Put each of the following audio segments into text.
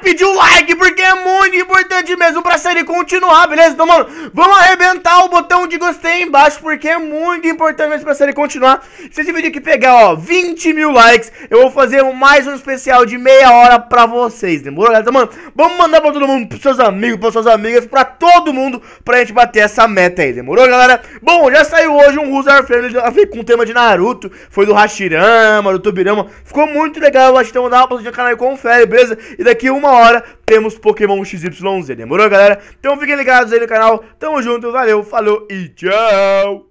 pedir o like, porque é muito importante mesmo pra série continuar, beleza? Então, mano, vamos arrebentar o botão de gostei aí embaixo, porque é muito importante mesmo pra série continuar. Se esse vídeo aqui pegar, ó, 20 mil likes, eu vou fazer mais um especial de meia hora pra vocês, demorou, galera? Então, mano, vamos mandar pra todo mundo, pros seus amigos, pras suas amigas, pra todo mundo, pra gente bater essa meta aí, demorou, galera? Bom, já saiu hoje um User Friendly com tema de Naruto, foi do Hashirama, do Tobirama, ficou muito legal, acho que então dá uma passadinha no canal e confere, beleza? E daqui uma hora temos Pokémon XYZ, demorou, galera? Então fiquem ligados aí no canal, tamo junto, valeu, falou e tchau!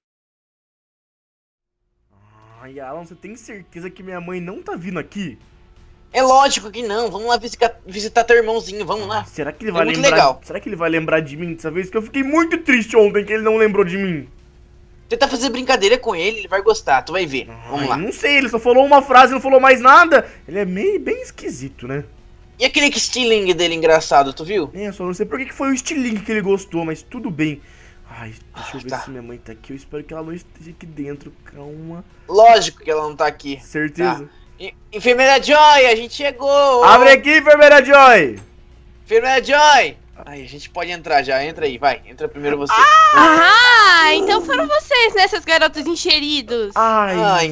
Ai, Alan, você tem certeza que minha mãe não tá vindo aqui? É lógico que não, vamos lá visitar teu irmãozinho, vamos lá. Será que ele vai muito lembrar? legal. Será que ele vai lembrar de mim dessa vez? Que eu fiquei muito triste ontem que ele não lembrou de mim. Tenta fazer brincadeira com ele vai gostar, tu vai ver. Vamos lá. Não sei, ele só falou uma frase, não falou mais nada. Ele é meio bem esquisito, né? E aquele estilingue dele engraçado, tu viu? É, só não sei por que foi o estilingue que ele gostou, mas tudo bem. Ai, deixa eu ver tá. se minha mãe tá aqui. Eu espero que ela não esteja aqui dentro. Calma. Lógico que ela não tá aqui. Certeza? Tá. Enfermeira Joy, a gente chegou! Abre aqui, enfermeira Joy! Enfermeira Joy! Ai, a gente pode entrar já, entra aí, vai. Entra primeiro você. Ah, então foram vocês, né, seus garotos encheridos. Ai,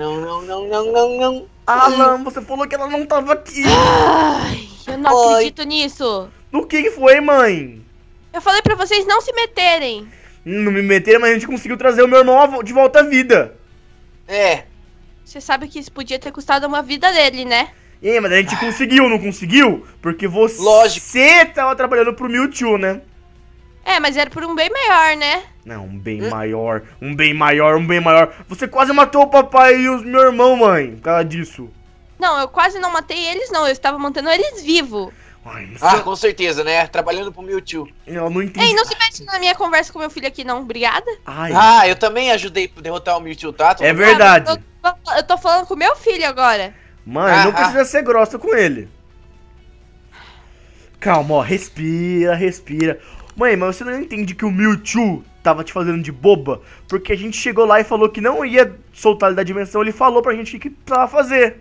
não. Alan, você falou que ela não tava aqui. Ai, eu não acredito nisso. O que foi, mãe? Eu falei pra vocês não se meterem. Não me meteram, mas a gente conseguiu trazer o meu irmão de volta à vida. É. Você sabe que isso podia ter custado uma vida dele, né? É, mas a gente conseguiu, não conseguiu? Porque você Lógico. tava trabalhando pro Mewtwo, né? É, mas era por um bem maior, né? Não, um bem maior, um bem maior, um bem maior. Você quase matou o papai e o meu irmão, mãe, por causa disso. Não, eu quase não matei eles, não. Eu estava mantendo eles vivos. Ai, Com certeza, né? Trabalhando pro Mewtwo. eu não entendi. Ei, não se mete na minha conversa com meu filho aqui, não. Obrigada. Ai, Eu também ajudei a derrotar o Mewtwo, tá? é verdade. Eu tô falando com meu filho agora. Mãe, não precisa ser grossa com ele. Calma, ó, respira, respira. Mãe, mas você não entende que o Mewtwo tava te fazendo de boba? Porque a gente chegou lá e falou que não ia soltar ele da dimensão, ele falou pra gente o que precisava fazer.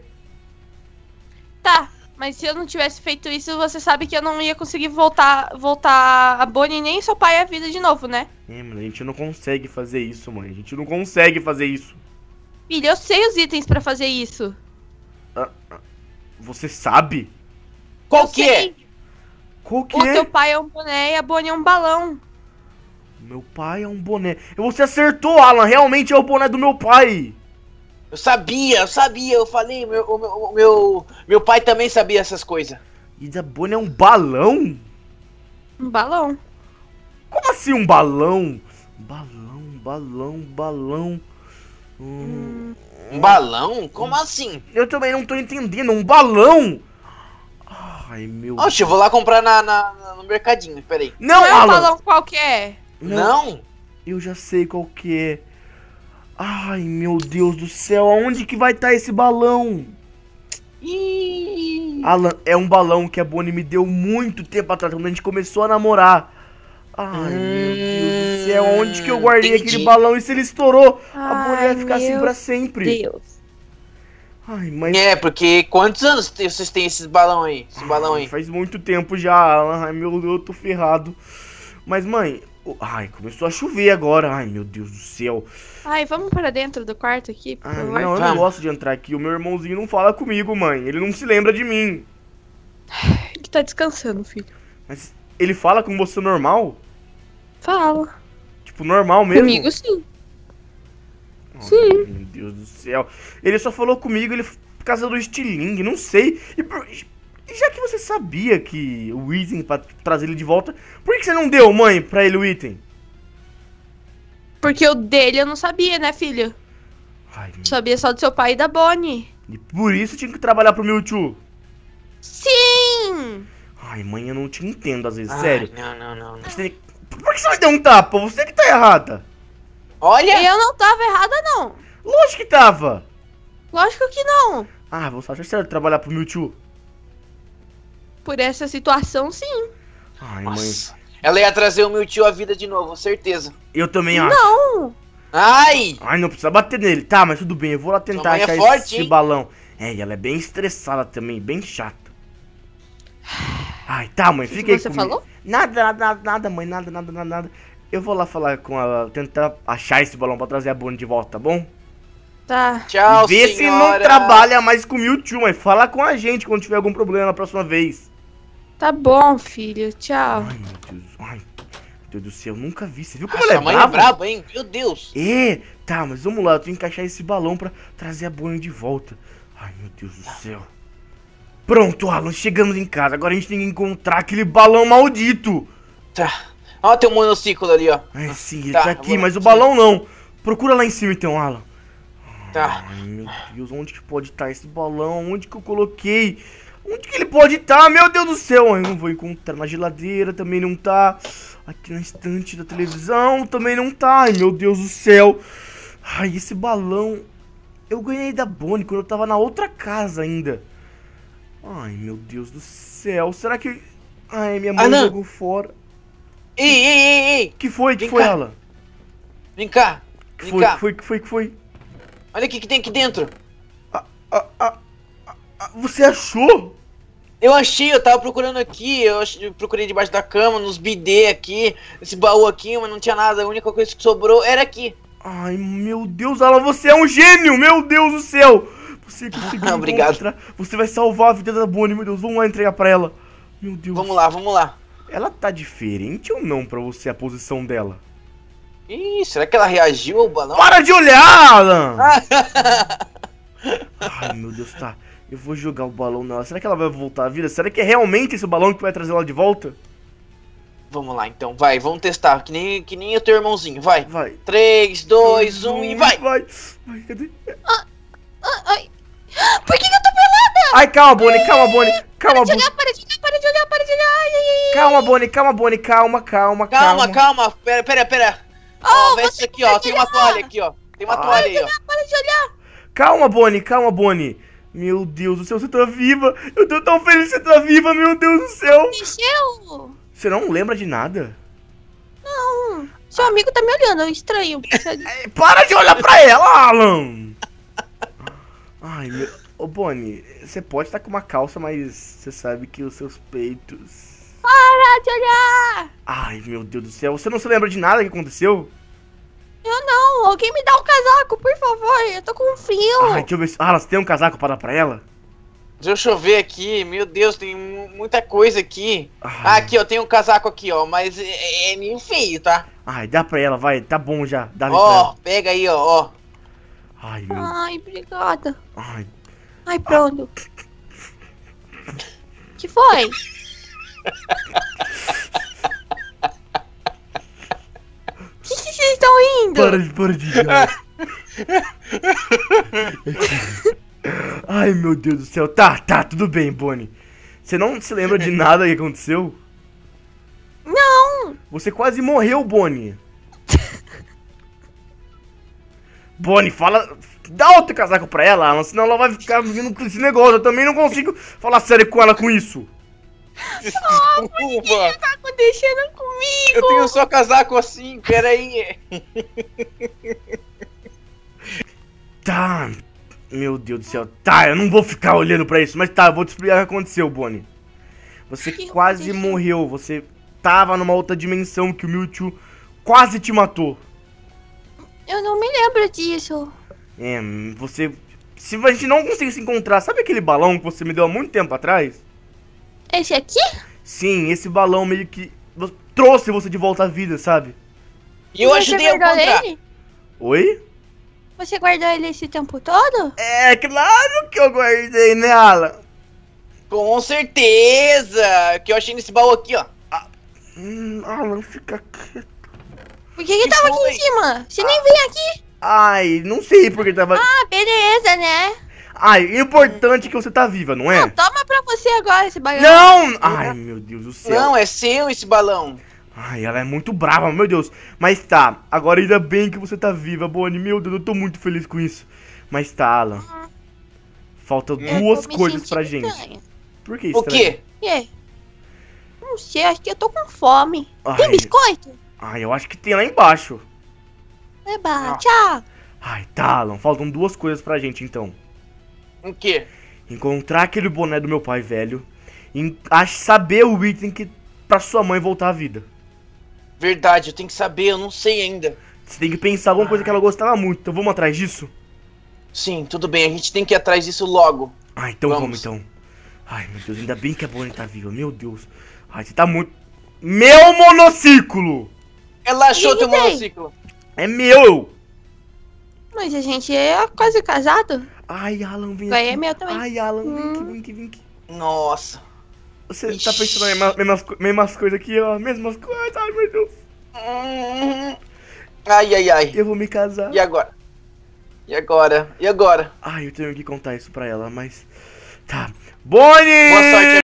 Tá, mas se eu não tivesse feito isso, você sabe que eu não ia conseguir voltar a Bonnie nem seu pai à vida de novo, né? É, mas a gente não consegue fazer isso, mãe. A gente não consegue fazer isso. Filho, eu sei os itens pra fazer isso. Você sabe? Qual que é? Qual que O é? teu pai é um boné e a Bonnie é um balão. Meu pai é um boné. Você acertou, Alan. Realmente é o boné do meu pai. Eu sabia. Eu falei, meu pai também sabia essas coisas. E da Bonnie é um balão? Um balão. Como assim um balão? Balão. Um balão? Como assim? Eu também não tô entendendo. Um balão? Ai, meu Deus. Oxe, eu vou lá comprar no mercadinho, peraí. Não, Não é um Alan. balão qualquer. Não? Eu já sei qual que é. Ai, meu Deus do céu. Aonde que vai estar esse balão? Ih. Alan, é um balão que a Bonnie me deu muito tempo atrás, quando a gente começou a namorar. Ai, meu Deus do céu. Onde que eu guardei entendi. aquele balão? E se ele estourou? A Bonnie vai Ai, ficar assim meu pra sempre. Deus. Ai, mas... É, porque quantos anos vocês têm esses balão aí? Esse balão aí? Faz muito tempo já, Alan. Ai, meu Deus, eu tô ferrado. Mas, mãe... Ai, começou a chover agora. Ai, meu Deus do céu. Ai, vamos para dentro do quarto aqui, por Ai, favor. não, eu não Vamos. gosto de entrar aqui. O meu irmãozinho não fala comigo, mãe. Ele não se lembra de mim. Ele tá descansando, filho. Mas ele fala com você normal? Fala. Tipo, normal mesmo? Comigo, sim. Ai, sim. meu Deus do céu. Ele só falou comigo, ele por causa do estilingue, não sei. E já que você sabia que o item pra trazer ele de volta, por que você não deu, mãe, pra ele o item? Porque o dele eu não sabia, né, filho? Ai, meu... Sabia só do seu pai e da Bonnie. E por isso tinha que trabalhar pro Mewtwo. Sim! Ai, mãe, eu não te entendo às vezes, Ai, sério. Não. Por que você me deu um tapa? Você que tá errada. Olha! Eu não tava errada, não. Lógico que tava. Lógico que não. Ah, você acha sério trabalhar pro Mewtwo? Por essa situação, sim. Ai, Nossa. Ela ia trazer o Mewtwo à vida de novo, certeza. Eu também acho. Não. Ai! Ai, não precisa bater nele. Tá, mas tudo bem, eu vou lá tentar Sua mãe é achar forte, esse hein? balão. É, e ela é bem estressada também, bem chata. Ai, tá, mãe, que fica aí você comigo. falou? Nada, mãe, nada. Eu vou lá falar com ela, tentar achar esse balão pra trazer a Bonnie de volta, tá bom? Tá. Tchau, E vê se não senhora. trabalha mais com o Mewtwo, mãe. Fala com a gente quando tiver algum problema na próxima vez. Tá bom, filho. Tchau. Ai, meu Deus do céu, eu nunca vi. Você viu como ela Nossa, é a mãe é brava? braba, hein? Meu Deus. Tá, mas vamos lá, eu tenho que encaixar esse balão pra trazer a Bonnie de volta. Ai, meu Deus do céu. Pronto, Alan, chegamos em casa. Agora a gente tem que encontrar aquele balão maldito. Tá. Ó, tem um monociclo ali, ó. Ai, sim, ele Tá, tá aqui, vou- mas o balão não. Procura lá em cima então, Alan. Tá. Ai, meu Deus, onde que pode estar esse balão? Onde que eu coloquei? Onde que ele pode estar? Meu Deus do céu, eu não vou encontrar. Na geladeira também não tá. Aqui na estante da televisão também não tá. Ai, meu Deus do céu. Ai, esse balão eu ganhei da Bonnie quando eu tava na outra casa ainda. Ai, meu Deus do céu. Será que... Ai, minha mãe Alan. jogou fora. Ei. Que foi? Que Vem foi, cá. Alan? Vem cá. Que Vem foi? cá. Que foi? Olha o que tem aqui dentro. Você achou? Eu achei, eu tava procurando aqui, eu procurei debaixo da cama, nos bidê aqui, esse baú aqui, mas não tinha nada, a única coisa que sobrou era aqui. Ai, meu Deus, Alan, você é um gênio, meu Deus do céu. Você conseguiu Obrigado. encontrar. Você vai salvar a vida da Bonnie, meu Deus. Vamos lá entregar pra ela. Meu Deus. Vamos lá. Ela tá diferente ou não pra você, a posição dela? Ih, será que ela reagiu ao balão? Para de olhar, Alan! Ai, meu Deus, tá. Eu vou jogar o balão nela. Será que ela vai voltar à vida? Será que é realmente esse balão que vai trazer ela de volta? Vamos lá então, vai, vamos testar, que nem o teu irmãozinho, vai. Vai. 3, 2, 1 e vai! Vai, cadê? Ai. Por que eu tô pelada? Ai, calma, Bonnie. Calma, Bonnie. Para de olhar. Ai. Calma, Bonnie. Calma. Calma, pera. Ó, vê isso aqui, ó, tem uma toalha aqui, ó. Tem uma toalha aí, ó. Para de olhar. Calma, Bonnie. Meu Deus do céu, você tá viva. Eu tô tão feliz que você tá viva, meu Deus do céu. Mexeu? Você não lembra de nada? Não. Seu amigo tá me olhando, é estranho. Para de olhar pra ela, Alan. Ai, meu... Ô, Bonnie, você pode estar com uma calça, mas você sabe que os seus peitos... Para de olhar. Ai, meu Deus do céu. Você não se lembra de nada que aconteceu? Eu não. Alguém me dá um casaco, por favor. Eu tô com frio. Ai, deixa eu ver se... Alan, você tem um casaco para dar pra ela? Deixa eu ver aqui, meu Deus, tem muita coisa aqui. Ai. Ah, aqui, ó, tem um casaco aqui, ó, mas é meio feio, tá? Ai, dá pra ela, vai. Tá bom já. Dá pra Ó, ela. pega aí, ó. Ai, meu... Ai, obrigada. Ai, Ai, pronto. Que foi? Que vocês estão rindo? para de jogar. Ai, meu Deus do céu. Tá, tudo bem, Bonnie. Você não se lembra de nada que aconteceu? Não. Você quase morreu, Bonnie. Bonnie, fala... Dá outro casaco pra ela, Alan, senão ela vai ficar vindo com esse negócio. Eu também não consigo falar sério com ela com isso. O que tá acontecendo comigo? Eu tenho só casaco assim, peraí. Tá, meu Deus do céu. Tá, eu não vou ficar olhando pra isso, mas tá, eu vou te explicar o que aconteceu, Bonnie. Você O que quase aconteceu? morreu, você tava numa outra dimensão que o Mewtwo quase te matou. Eu não me lembro disso. É, você... Se a gente não conseguir se encontrar, sabe aquele balão que você me deu há muito tempo atrás? Esse aqui? Sim, esse balão meio que trouxe você de volta à vida, sabe? E eu Você ajudei a guardou encontrar. ele? Oi? Você guardou ele esse tempo todo? É, claro que eu guardei, né, Alan? Com certeza! Que eu achei nesse baú aqui, ó. Alan, fica quieto. Por que Que tava aqui foi? em cima? Você nem veio aqui? Ai, não sei porque tava... Ah, beleza, né? Ai, importante é que você tá viva, não é? Toma pra você agora esse bagulho. Não! Ai, meu Deus do céu. Não, é seu esse balão. Ai, ela é muito brava, meu Deus. Mas tá, agora ainda bem que você tá viva, Bonnie. Meu Deus, eu tô muito feliz com isso. Mas tá, Alan. Faltam Eu duas tô me coisas pra sentindo gente. estranha. Por que O estranho? quê? Quê? Não sei, acho que eu tô com fome. Ai. Tem biscoito? Ai, eu acho que tem lá embaixo. Eba, tchau. Ai, tá, Alan. Faltam duas coisas pra gente, então. O quê? Encontrar aquele boné do meu pai velho em saber o item que pra sua mãe voltar à vida. Verdade, eu tenho que saber, eu não sei ainda. Você tem que pensar alguma coisa que ela gostava muito. Então vamos atrás disso? Sim, tudo bem, a gente tem que ir atrás disso logo. Ah, então vamos então. Ai, meu Deus, ainda bem que a Bonnie tá viva, meu Deus. Ai, você tá muito... Meu monociclo! Ela achou teu tem? monociclo. É meu! Mas a gente é quase casado. Ai, Alan, vem Vai, aqui. é meu também. Ai, Alan, vem aqui, vem aqui. Nossa. Você Ixi. tá pensando nas mesmas coisas aqui, ó. Mesmas coisas, ai, meu Deus. Ai, ai, ai. Eu vou me casar. E agora? E agora? E agora? Ai, eu tenho que contar isso pra ela, mas... Tá. Bonnie! Boa sorte,